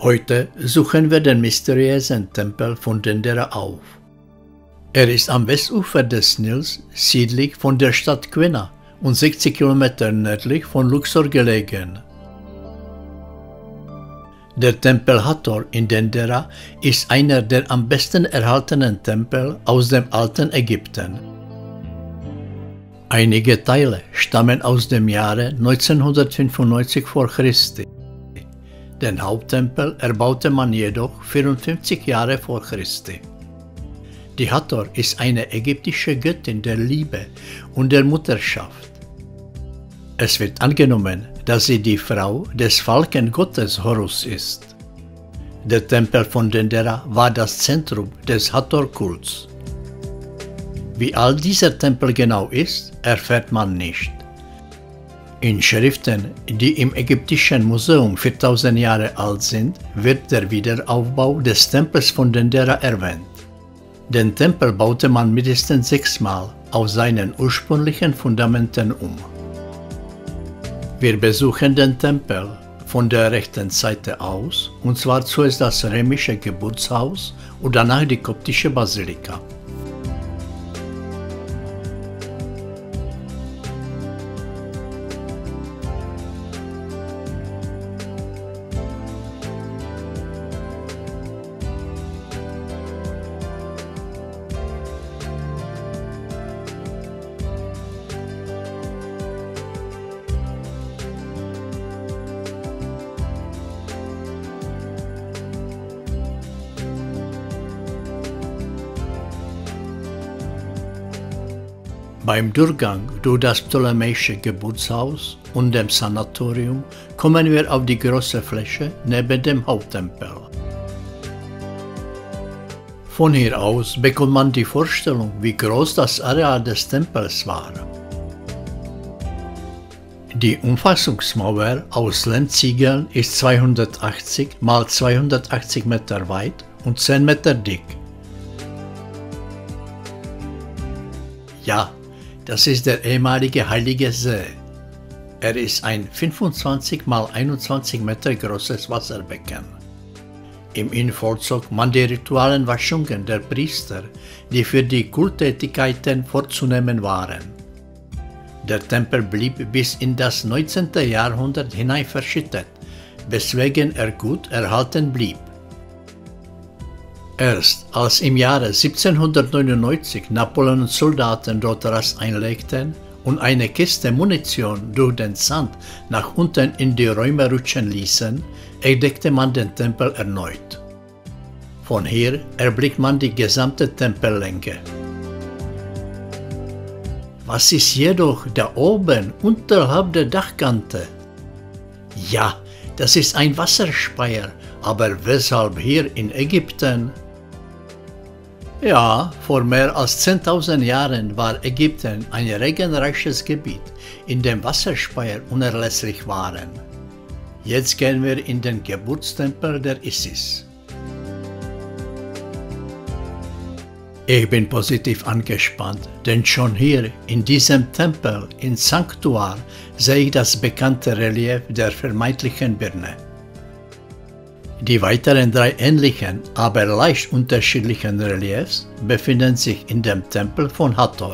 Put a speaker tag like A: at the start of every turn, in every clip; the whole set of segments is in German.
A: Heute suchen wir den mysteriösen Tempel von Dendera auf. Er ist am Westufer des Nils, südlich von der Stadt Quina und 60 Kilometer nördlich von Luxor gelegen. Der Tempel Hathor in Dendera ist einer der am besten erhaltenen Tempel aus dem alten Ägypten. Einige Teile stammen aus dem Jahre 1995 vor Christi. Den Haupttempel erbaute man jedoch 54 Jahre vor Christi. Die Hathor ist eine ägyptische Göttin der Liebe und der Mutterschaft. Es wird angenommen, dass sie die Frau des Falkengottes Horus ist. Der Tempel von Dendera war das Zentrum des Hathor-Kults. Wie alt dieser Tempel genau ist, erfährt man nicht. In Schriften, die im Ägyptischen Museum 4000 Jahre alt sind, wird der Wiederaufbau des Tempels von Dendera erwähnt. Den Tempel baute man mindestens 6-mal auf seinen ursprünglichen Fundamenten um. Wir besuchen den Tempel von der rechten Seite aus, und zwar zuerst das römische Geburtshaus und danach die koptische Basilika. Beim Durchgang durch das ptolemäische Geburtshaus und dem Sanatorium kommen wir auf die große Fläche neben dem Haupttempel. Von hier aus bekommt man die Vorstellung, wie groß das Areal des Tempels war. Die Umfassungsmauer aus Lehmziegeln ist 280 x 280 Meter weit und 10 Meter dick. Ja, das ist der ehemalige Heilige See. Er ist ein 25 x 21 Meter großes Wasserbecken. Im Inn vollzog man die ritualen Waschungen der Priester, die für die Kulttätigkeiten vorzunehmen waren. Der Tempel blieb bis in das 19. Jahrhundert hinein verschüttet, weswegen er gut erhalten blieb. Erst als im Jahre 1799 Napoleons Soldaten dort Rast einlegten und eine Kiste Munition durch den Sand nach unten in die Räume rutschen ließen, entdeckte man den Tempel erneut. Von hier erblickt man die gesamte Tempellänge. Was ist jedoch da oben unterhalb der Dachkante? Ja, das ist ein Wasserspeier, aber weshalb hier in Ägypten? Ja, vor mehr als 10.000 Jahren war Ägypten ein regenreiches Gebiet, in dem Wasserspeier unerlässlich waren. Jetzt gehen wir in den Geburtstempel der Isis. Ich bin positiv angespannt, denn schon hier in diesem Tempel, in Sanctuar, sehe ich das bekannte Relief der vermeintlichen Birne. Die weiteren 3 ähnlichen, aber leicht unterschiedlichen Reliefs befinden sich in dem Tempel von Hathor.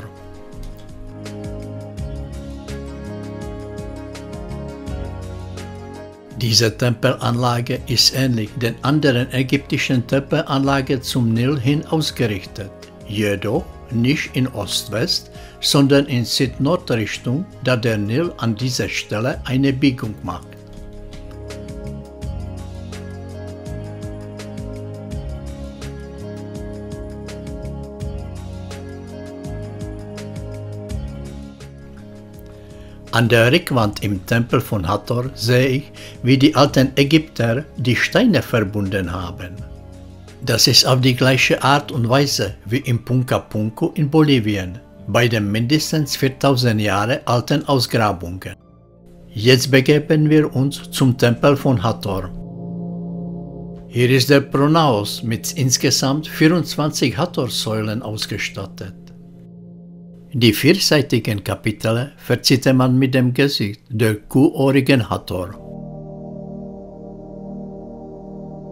A: Diese Tempelanlage ist ähnlich den anderen ägyptischen Tempelanlagen zum Nil hin ausgerichtet, jedoch nicht in Ost-West, sondern in Süd-Nord-Richtung, da der Nil an dieser Stelle eine Biegung macht. An der Rückwand im Tempel von Hathor sehe ich, wie die alten Ägypter die Steine verbunden haben. Das ist auf die gleiche Art und Weise wie im Punca Punku in Bolivien, bei den mindestens 4000 Jahre alten Ausgrabungen. Jetzt begeben wir uns zum Tempel von Hathor. Hier ist der Pronaos mit insgesamt 24 Hathor-Säulen ausgestattet. Die vierseitigen Kapitel verzieht man mit dem Gesicht der kuhohrigen Hathor.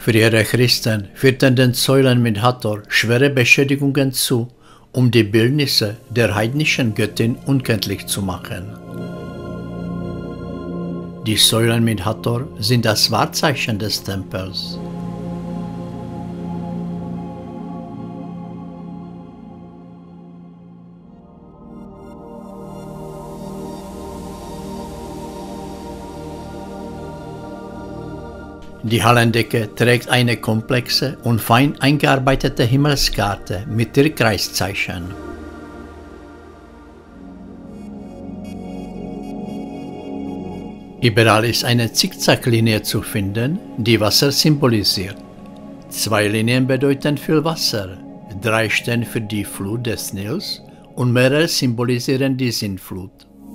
A: Frühere Christen führten den Säulen mit Hathor schwere Beschädigungen zu, um die Bildnisse der heidnischen Göttin unkenntlich zu machen. Die Säulen mit Hathor sind das Wahrzeichen des Tempels. Die Hallendecke trägt eine komplexe und fein eingearbeitete Himmelskarte mit Tierkreiszeichen. Überall ist eine Zickzacklinie zu finden, die Wasser symbolisiert. 2 Linien bedeuten viel Wasser, 3 stehen für die Flut des Nils und mehrere symbolisieren die Sintflut.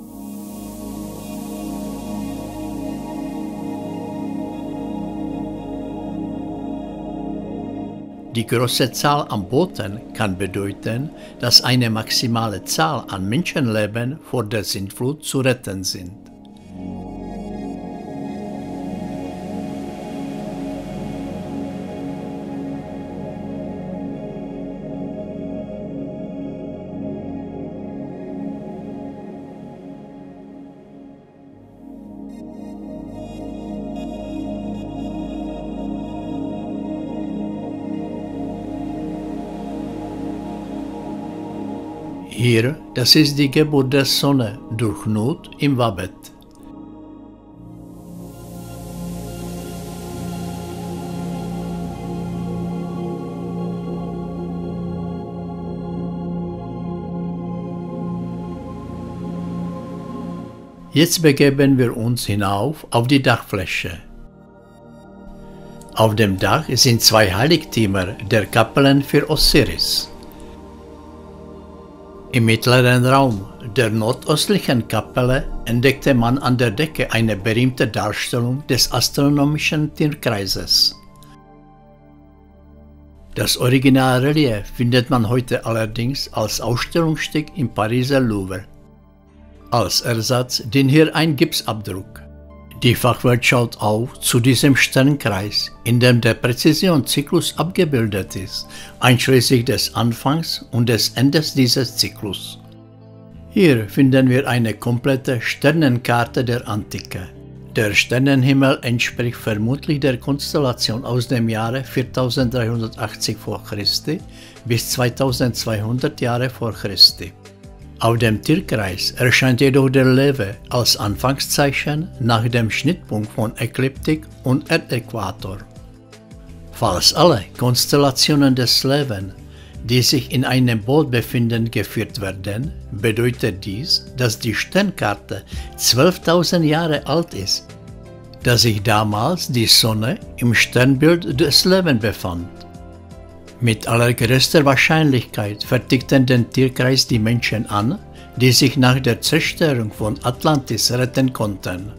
A: Die große Zahl an Booten kann bedeuten, dass eine maximale Zahl an Menschenleben vor der Sintflut zu retten sind. Hier, das ist die Geburt der Sonne durch Not im Wabet. Jetzt begeben wir uns hinauf auf die Dachfläche. Auf dem Dach sind 2 Heiligtümer der Kapellen für Osiris. Im mittleren Raum der nordöstlichen Kapelle entdeckte man an der Decke eine berühmte Darstellung des astronomischen Tierkreises. Das Originalrelief findet man heute allerdings als Ausstellungsstück im Pariser Louvre. Als Ersatz dient hier ein Gipsabdruck. Die Fachwelt schaut auch zu diesem Sternkreis, in dem der Präzisionszyklus abgebildet ist, einschließlich des Anfangs und des Endes dieses Zyklus. Hier finden wir eine komplette Sternenkarte der Antike. Der Sternenhimmel entspricht vermutlich der Konstellation aus dem Jahre 4380 v. Chr. bis 2200 Jahre vor Christi. Auf dem Tierkreis erscheint jedoch der Löwe als Anfangszeichen nach dem Schnittpunkt von Ekliptik und Erdäquator. Falls alle Konstellationen des Löwen, die sich in einem Boot befinden, geführt werden, bedeutet dies, dass die Sternkarte 12.000 Jahre alt ist, da sich damals die Sonne im Sternbild des Löwen befand. Mit allergrößter Wahrscheinlichkeit fertigten den Tierkreis die Menschen an, die sich nach der Zerstörung von Atlantis retten konnten.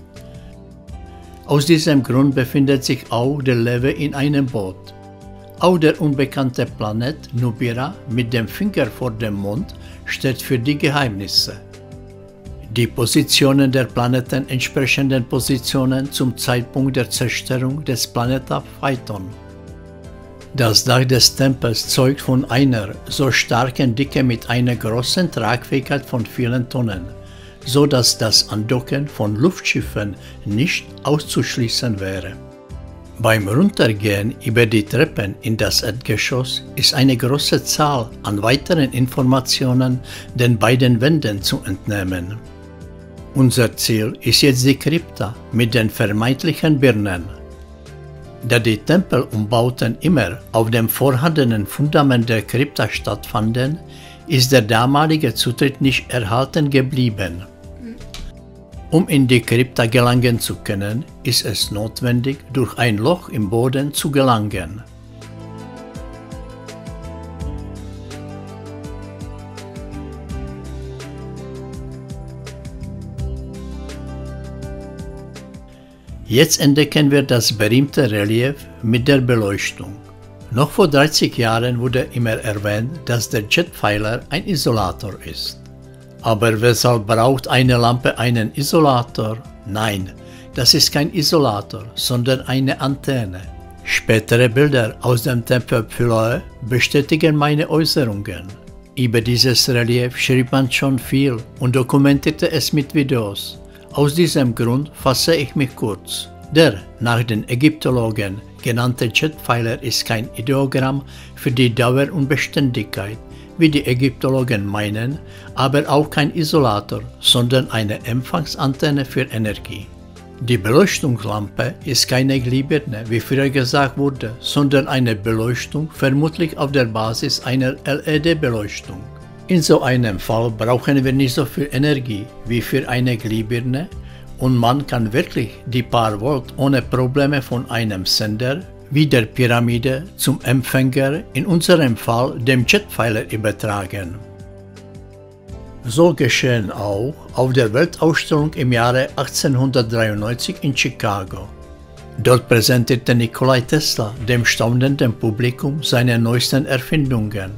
A: Aus diesem Grund befindet sich auch der Löwe in einem Boot. Auch der unbekannte Planet Nubira mit dem Finger vor dem Mond steht für die Geheimnisse. Die Positionen der Planeten entsprechen den Positionen zum Zeitpunkt der Zerstörung des Planeta Phaethon. Das Dach des Tempels zeugt von einer so starken Dicke mit einer großen Tragfähigkeit von vielen Tonnen, so dass das Andocken von Luftschiffen nicht auszuschließen wäre. Beim Runtergehen über die Treppen in das Erdgeschoss ist eine große Zahl an weiteren Informationen den beiden Wänden zu entnehmen. Unser Ziel ist jetzt die Krypta mit den vermeintlichen Birnen. Da die Tempelumbauten immer auf dem vorhandenen Fundament der Krypta stattfanden, ist der damalige Zutritt nicht erhalten geblieben. Um in die Krypta gelangen zu können, ist es notwendig, durch ein Loch im Boden zu gelangen. Jetzt entdecken wir das berühmte Relief mit der Beleuchtung. Noch vor 30 Jahren wurde immer erwähnt, dass der Jetpfeiler ein Isolator ist. Aber weshalb braucht eine Lampe einen Isolator? Nein, das ist kein Isolator, sondern eine Antenne. Spätere Bilder aus dem Tempel Philoe bestätigen meine Äußerungen. Über dieses Relief schrieb man schon viel und dokumentierte es mit Videos. Aus diesem Grund fasse ich mich kurz. Der nach den Ägyptologen genannte Jetpfeiler ist kein Ideogramm für die Dauer und Beständigkeit, wie die Ägyptologen meinen, aber auch kein Isolator, sondern eine Empfangsantenne für Energie. Die Beleuchtungslampe ist keine Glühbirne, wie früher gesagt wurde, sondern eine Beleuchtung, vermutlich auf der Basis einer LED-Beleuchtung. In so einem Fall brauchen wir nicht so viel Energie wie für eine Glühbirne und man kann wirklich die paar Volt ohne Probleme von einem Sender wie der Pyramide zum Empfänger, in unserem Fall dem Jetpfeiler, übertragen. So geschehen auch auf der Weltausstellung im Jahre 1893 in Chicago. Dort präsentierte Nikola Tesla dem staunenden Publikum seine neuesten Erfindungen.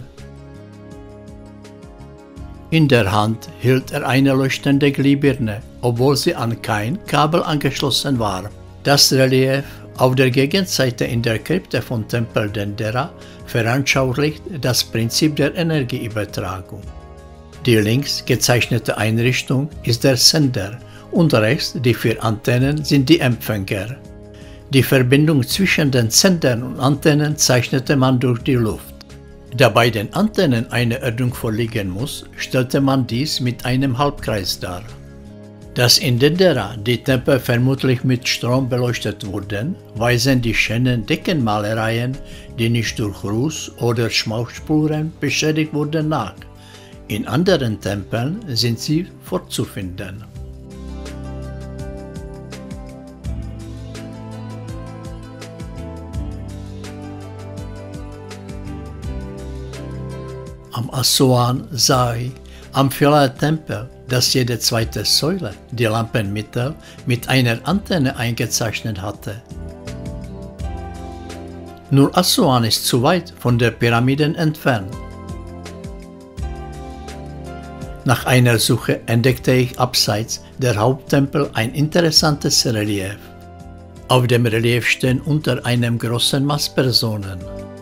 A: In der Hand hielt er eine leuchtende Glühbirne, obwohl sie an kein Kabel angeschlossen war. Das Relief auf der Gegenseite in der Krypte von Tempel Dendera veranschaulicht das Prinzip der Energieübertragung. Die links gezeichnete Einrichtung ist der Sender und rechts die 4 Antennen sind die Empfänger. Die Verbindung zwischen den Sendern und Antennen zeichnete man durch die Luft. Da bei den Antennen eine Erdung vorliegen muss, stellte man dies mit einem Halbkreis dar. Dass in Dendera die Tempel vermutlich mit Strom beleuchtet wurden, weisen die schönen Deckenmalereien, die nicht durch Ruß oder Schmauchspuren beschädigt wurden, nach. In anderen Tempeln sind sie vorzufinden. Am Assuan sah ich am Philoe-Tempel, dass jede zweite Säule die Lampenmittel mit einer Antenne eingezeichnet hatte. Nur Assuan ist zu weit von der Pyramiden entfernt. Nach einer Suche entdeckte ich abseits der Haupttempel ein interessantes Relief. Auf dem Relief stehen unter einem großen Mast Personen.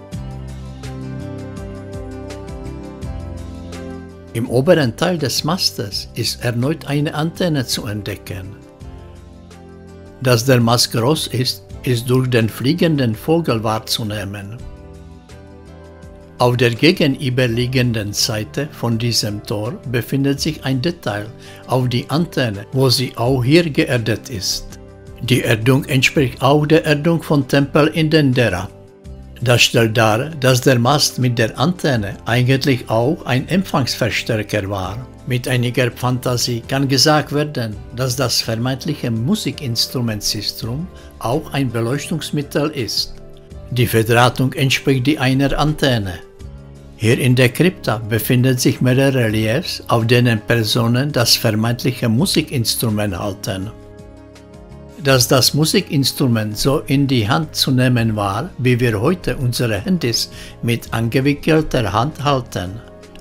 A: Im oberen Teil des Mastes ist erneut eine Antenne zu entdecken. Dass der Mast groß ist, ist durch den fliegenden Vogel wahrzunehmen. Auf der gegenüberliegenden Seite von diesem Tor befindet sich ein Detail auf die Antenne, wo sie auch hier geerdet ist. Die Erdung entspricht auch der Erdung von Tempel in Dendera. Das stellt dar, dass der Mast mit der Antenne eigentlich auch ein Empfangsverstärker war. Mit einiger Fantasie kann gesagt werden, dass das vermeintliche Musikinstrument Sistrum auch ein Beleuchtungsmittel ist. Die Verdrahtung entspricht die einer Antenne. Hier in der Krypta befinden sich mehrere Reliefs, auf denen Personen das vermeintliche Musikinstrument halten. Dass das Musikinstrument so in die Hand zu nehmen war, wie wir heute unsere Handys mit angewickelter Hand halten.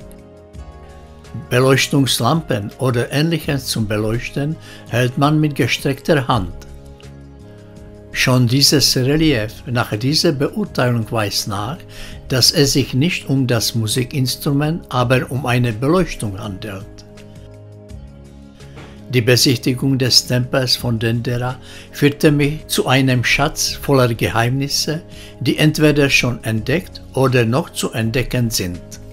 A: Beleuchtungslampen oder Ähnliches zum Beleuchten hält man mit gestreckter Hand. Schon dieses Relief nach dieser Beurteilung weist nach, dass es sich nicht um das Musikinstrument, aber um eine Beleuchtung handelt. Die Besichtigung des Tempels von Dendera führte mich zu einem Schatz voller Geheimnisse, die entweder schon entdeckt oder noch zu entdecken sind.